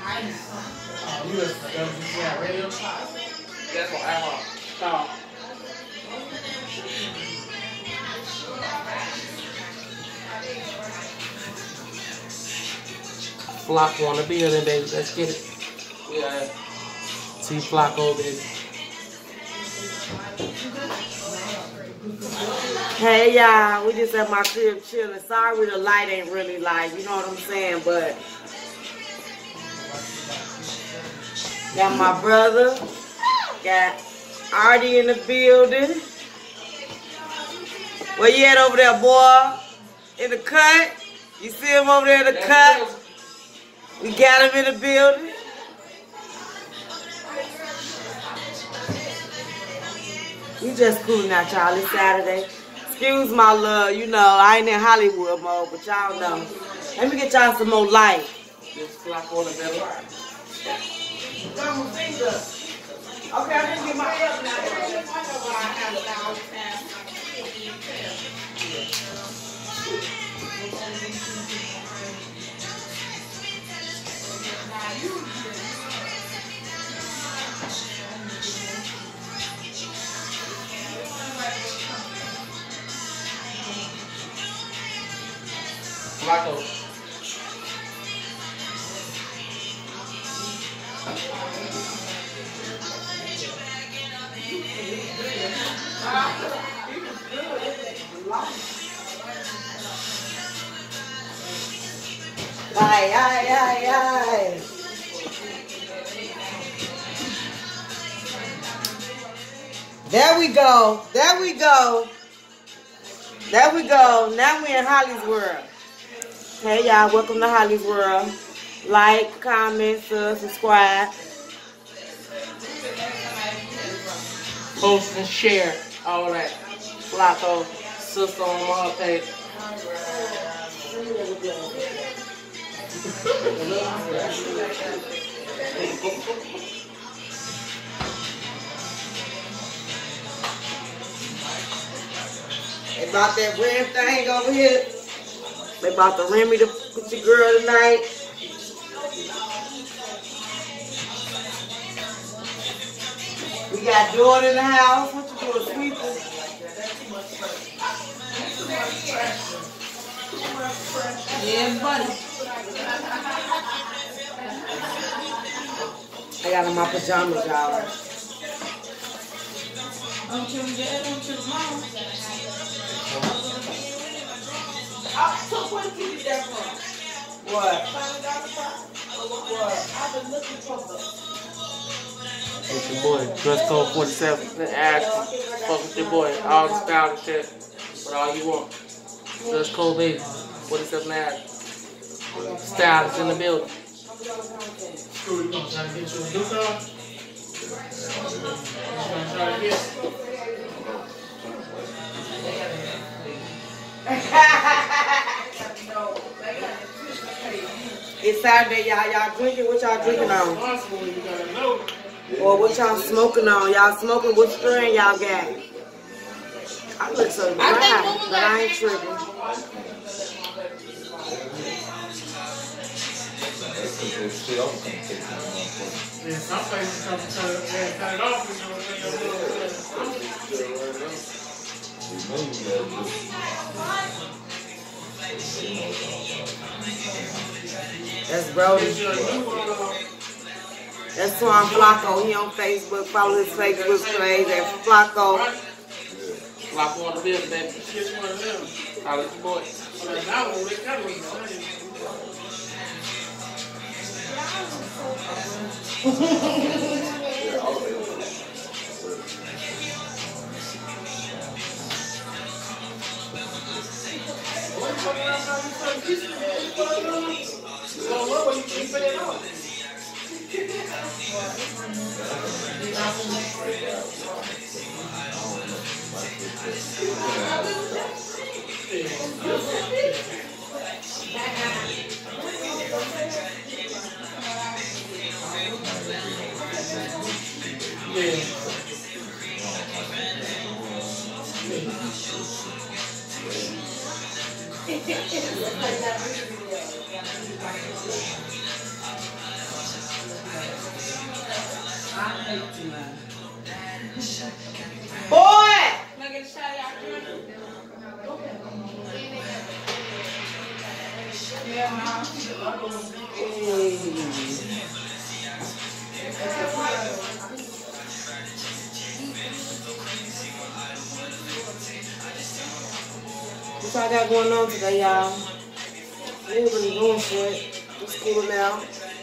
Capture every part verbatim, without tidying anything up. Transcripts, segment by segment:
Oh, you listen to W G C I radio? That's what I want. Oh. Flocko on the building, baby. Let's get it. Yeah. See Flocko, baby. Hey y'all, we just at my crib chilling. Sorry the light ain't really light, you know what I'm saying, but got my brother, got Artie in the building. Where you at over there, boy? In the cut? You see him over there in the cut? We got him in the building. We just cooling out, y'all. It's Saturday. Excuse my love, you know, I ain't in Hollywood mode, but y'all know. Let me get y'all some more light. Just flop on the belly. Okay, I'm gonna get my help now. Flocko. Ay, ay, ay, ay. There we go. There we go. There we go. Now we in Holly's world. Hey y'all, welcome to Holly's world. Like, comment, subscribe. Post and share. All that. Flocko. Sister on my page. They bought that rim thing over here. They bought the Remy to put your girl tonight. We got Jordan in the house. What you doing, sweeping? Yeah, buddy. I got on my pajamas, y'all. So where did you get that from? What? What? I've been looking for the... With your boy, dress code forty-seven. Ask me. Fuck with your boy. All the style and shit. But all you want. Dress code baby. forty-seven Ash. Style is in the building. Screw you gonna try to get you a new car? You gonna try to get It's Saturday, y'all. Y'all drinking? What y'all drinking on? Or what y'all smoking on? Y'all smoking? What strain y'all got? I look so dry, but I ain't tripping. Yeah, some places come to cut it off. That's Brody. That's Swan Flocko. He on Facebook. Follow his Facebook page at Flocko. Flocko on the building, baby. Holla at your boy. Boy! What y'all got going on today, y'all? They ain't really doing shit. Just cooling out.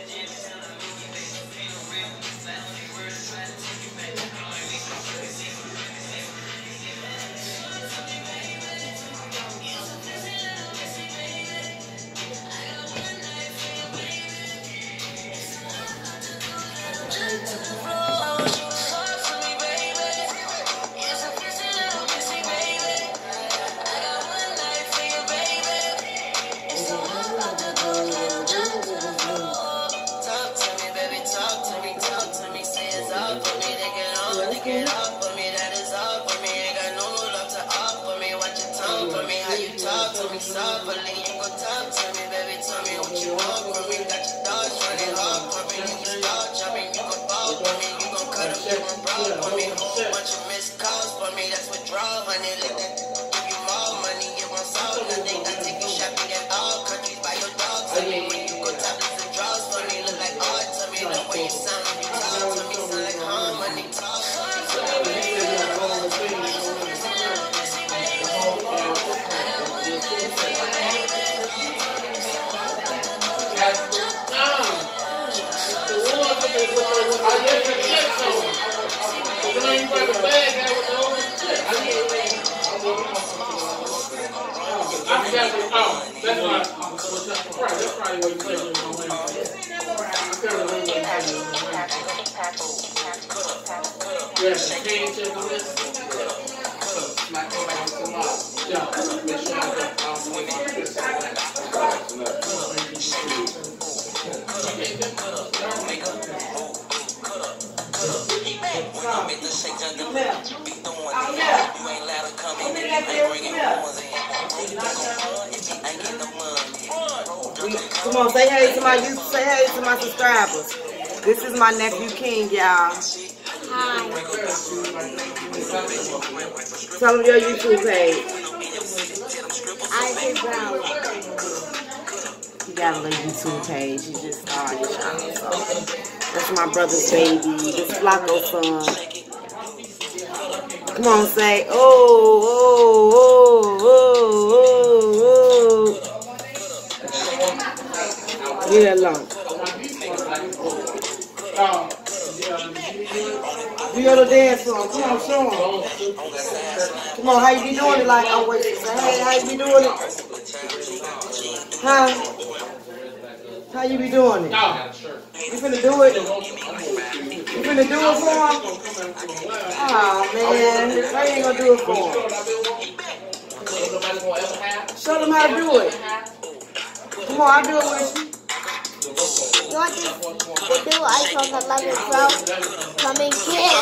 Come on, say hey to my youth, say hey to my subscribers. This is my nephew King, y'all. Hi. Tell them your YouTube page. Isaac Brown. He got a little YouTube page. He just started, y'all. So that's my brother's baby. This is Flacco's son. Come on, say oh, oh, oh, oh, oh, oh. Leave that alone. Do your little dance song. Come on, show them. Come on, how you be doing it? Like, I'm waiting. Say, hey, how you be doing it? Huh? How you be doing it? You finna do it? You finna do it for him? Oh, man. I ain't gonna do it for him. Show them how to do it. Come on, I'll do it with you. You want to do iPhone eleven Pro? Come and get it.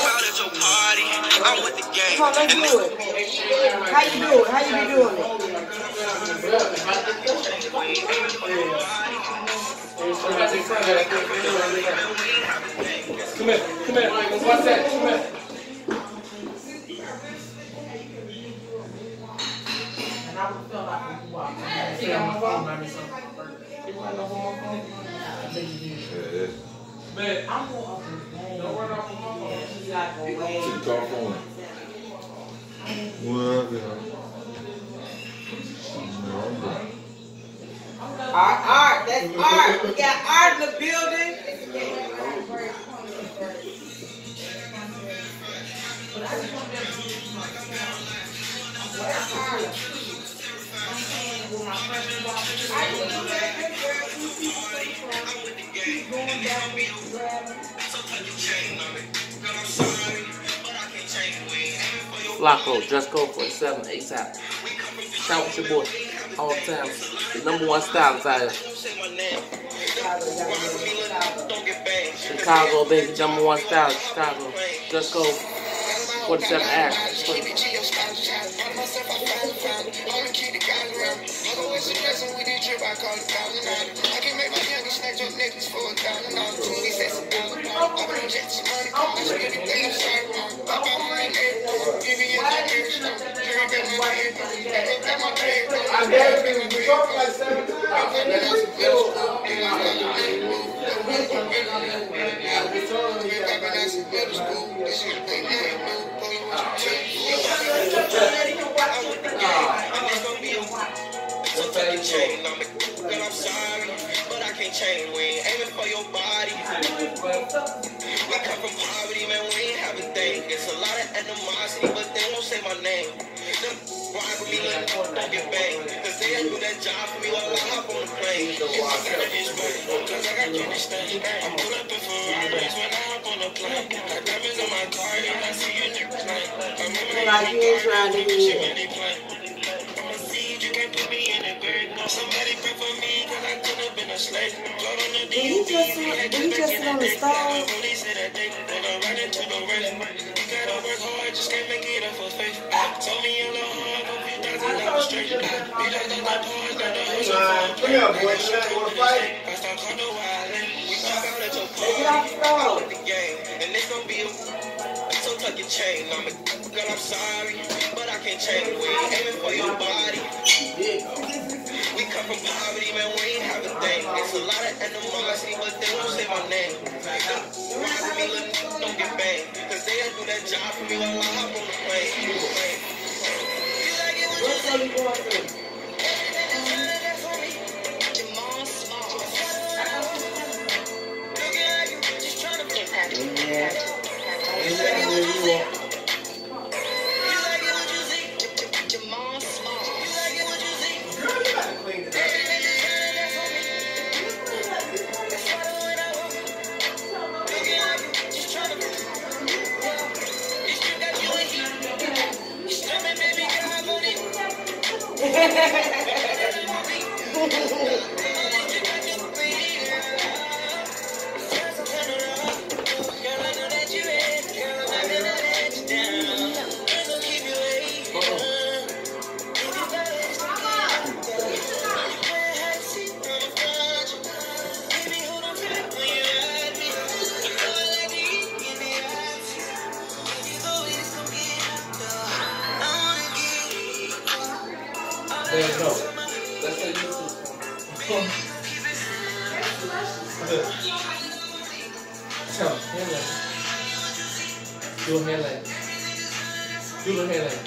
Come on, let's do it. How you do it? How you be doing it? Come here, come here. What's that? Come here. And I would feel like you walk. See, I'm a phone by me something. You want to know who my phone? I think you did. Man, I'm going off the phone. Don't run off the phone. She's like, away. She call phone. Well, yeah. Art, art, that's art. We got art in the building. Flacco, just go for seven, ASAP. Shout with your boy all the time. The number one stylist out here. Chicago, baby, number one stylist, Chicago. Just go forty-seven Ash. Chain, I'm, girl, I'm sorry, but I can't change. We ain't aiming for your body. We come from poverty, man, we ain't have a thing. It's a lot of animosity, but they won't say my name. Them ride with me like don't get banged. Cause they do that job for me while I hop on the plane. I got this money, cause I got this thing. I'm pull up in Ferraris when I hop on the plane. Got diamonds in my car, and I see you next night. I remember Like you ain't trying to she hear. really playing. You can't put me in a bird. Somebody pray for me, cause I could have been a slave. Did he just sit, did he just sit on the stove? Police said that they gonna run into the race. You gotta work hard, just can't make it up for faith. Told me I'm not hard, go few thousand dollars straight. Beat out the pause, got the hustle for Come here, boy. You not wanna fight? I start calling no island. We talk out at your Get off the car. stove. The game, and it's gonna be a so tuck your chain. I'm a girl, I'm sorry, but I can't change. We ain't aiming for your body. We come from poverty, man, we ain't have a thing. It's a lot of animosity, but they won't say my name. Ride with me, little niggas don't get banged. Cause they do that job for me while I hop on the plane. You like it when you What's all you going through? Yeah. Exactly what you want. There you go. Let's say you Tell him, hairline. Do a hairline. Do a hairline.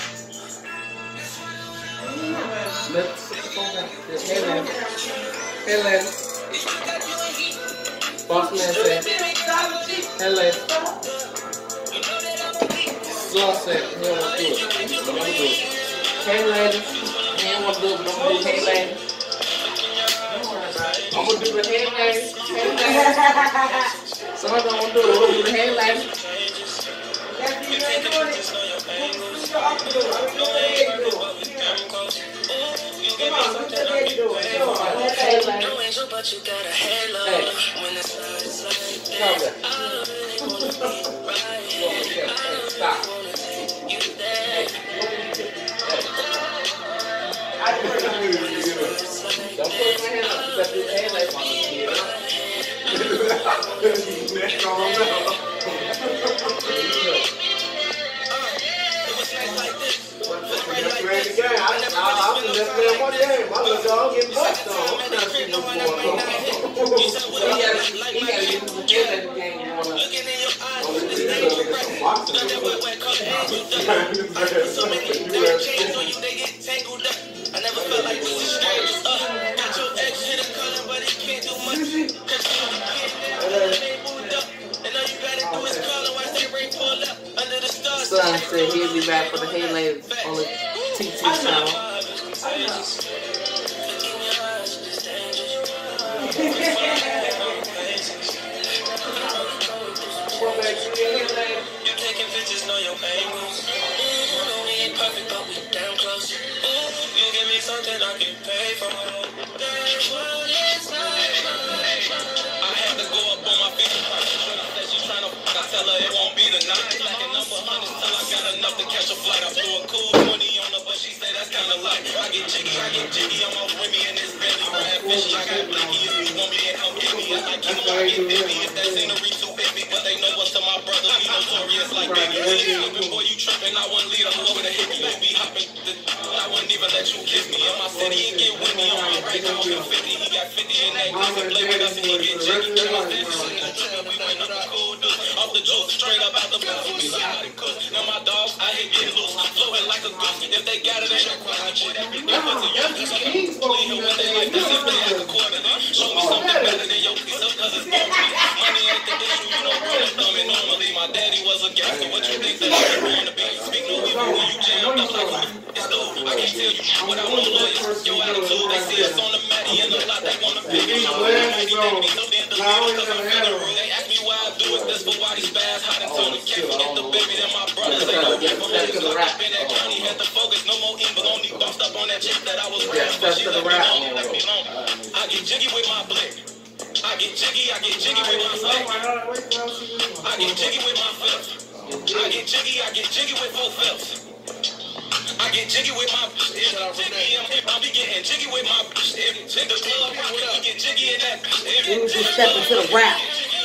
Let's this hairline. Hairline. Boss man say hairline. Sloth said he don't want to do it. I'm gonna do it. Hey ladies. He don't want to do it, but I'm gonna do hey ladies. I'm gonna do the hey ladies. Hey ladies. Some of them won't do it. We'll do the hey ladies. Come on, put your baby do it. Come on, hey ladies. But you got a halo when the sun is like Stop Stop. Don't put my hand up. You got to do the hand like my kid. Next on up. Just ran the game. I, I, I was just playing one game. My little dog getting bucked on. I'm trying to see what's going on. He got to he got to use the hand at the game. You want to. Oh, this is some boxing. I never felt like this is strange. Uh, got your ex hit a color, but he can't do much. Cause you can't moved up. And all you gotta do is call him. I say rain pull up under the stars. Son said he'll be back for the Hey Ladies on the T T channel. You taking pictures, know your angles. Ooh, no, we ain't perfect, but we damn close. Ooh, you give me something I can pay for. That's what it's like. I had to go up on my feet. Said she's trying to fuck. I tell her it won't be the night. Like a number of hundreds till I got enough to catch a flight. I threw a cool twenty on her, but she say that's kind of light. I get jiggy, I get jiggy. I'm off Remy and this belly. Ride fishy, I got blicky. If you want me to help, give me. I like you, I get busy. If that scenery too heavy, but they of my brothers be notorious like Biggie. Boy, you tripping, I wouldn't lead them over the hippie. You be hopping, I wouldn't even let you kiss me. In my city and get with me on my right now, I'm fifty. He got fifty in that glass and play with us and he get jiggy. Turn off that shit in the trap, we went up the cool dude. Off the juice, straight up out the mouth, we somebody cook. Now my dogs, I hit get loose, flowing like a goose. If they got it, they check my boy, that be different to you. Cause I'm clean here when they like this, if they have a quarter, huh? Show me something better than your piece up, cause it's bumpy. Money ain't the issue, you know, bro, it's dumb. And normally my daddy was a gangster, what you think that I'm going to be? Speak no evil when you jammed up like it's new. I can't tell you without no lawyers. Your attitude, they see us on the matty and a lot they want to pick. I'm ready to be so damn deleted cause I'm federal. They ask me why I do it, that's for why these spaz hot and Tony can't forget the baby and my brothers. They know that from home, locked up in that county, had to focus, no more in, but only bossed up on that chick that I was raised, but she left me alone, left me alone. I get jiggy with my blick. I get jiggy, I get jiggy with my flick. I get jiggy with my fifth. I get jiggy, I get jiggy with four fifths. I get jiggy with my jiggy, I'm, I'm be getting jiggy with my in the club, I get jiggy in that. We need to step into the rap.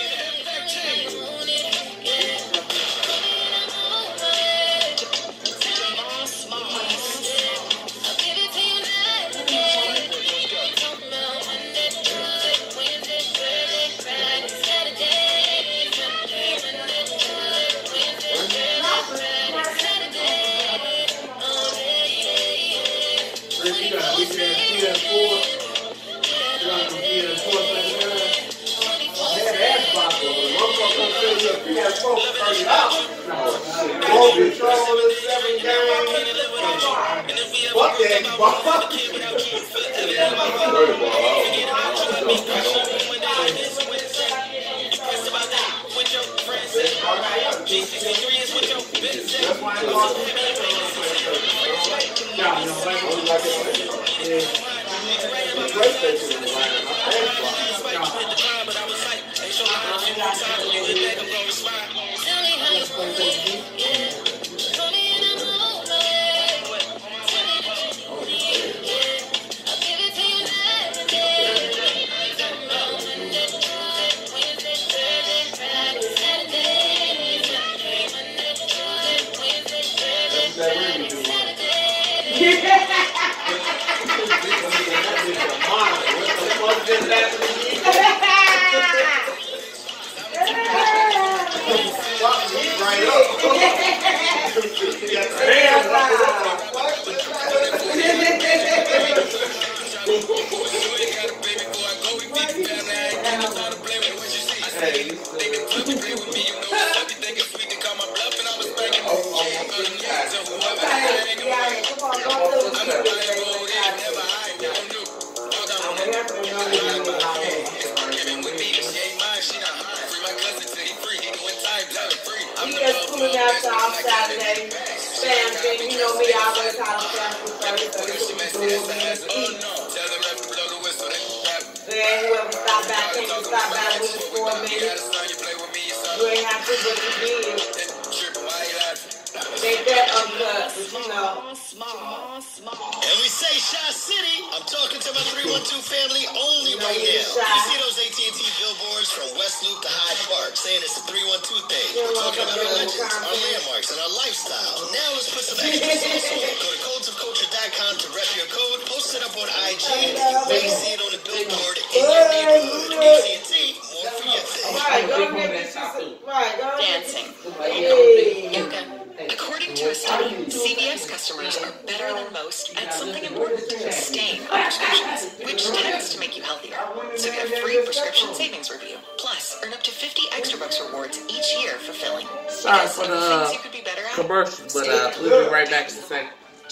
Sorry for the uh, commercials, but uh, we'll be right back to the same.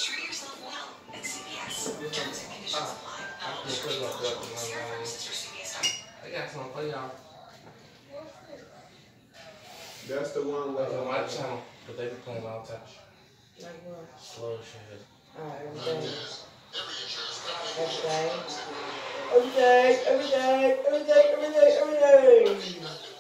I got something for y'all. That's the one with on my channel, but they be playing all the time. Like what? Slow shit. Alright, everything. Everything. Everything. Everything. Everything. Everything. Everything.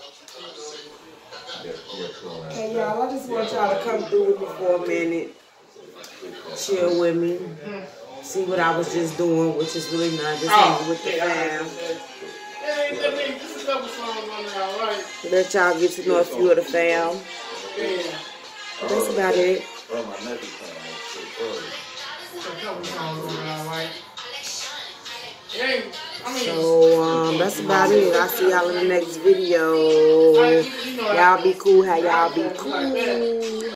Hey y'all, I just want y'all to come through with me for a minute. Chill with me. See what I was just doing, which is really nice. Just hanging with the fam. Hey, I mean, this is a couple songs. Let y'all get to know a few of the fam. That's about it. So, um, that's about it. I'll see y'all in the next video. Y'all be cool. How y'all be cool.